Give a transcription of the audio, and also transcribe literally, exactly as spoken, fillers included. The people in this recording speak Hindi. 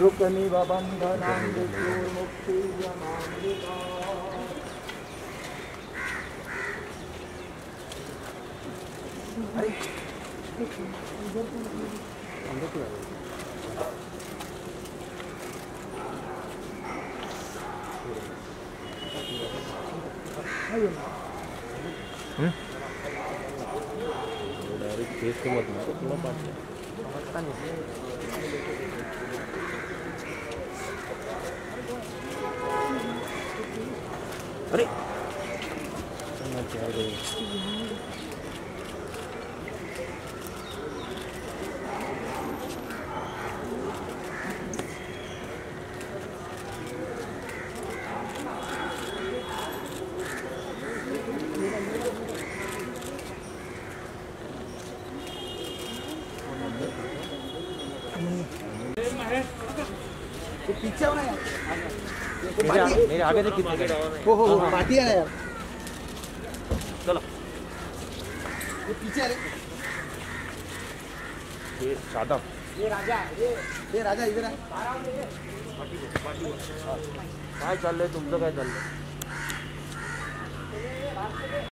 रुकमिव बन्धनां मृत्युर्मुक्तिर्यमामृता। अरे डायरेक्ट फेस को मत मारो, थोड़ा पास में। अरे तो पीछे हो ना यार, मेरे, मेरे आगे से कितने हो हो हो पार्टी है ना यार, चलो ये पीछे है। ये सादा, ये राजा, ये ये राजा इधर है। काय चल रहे तुमचं, काय चल रहे?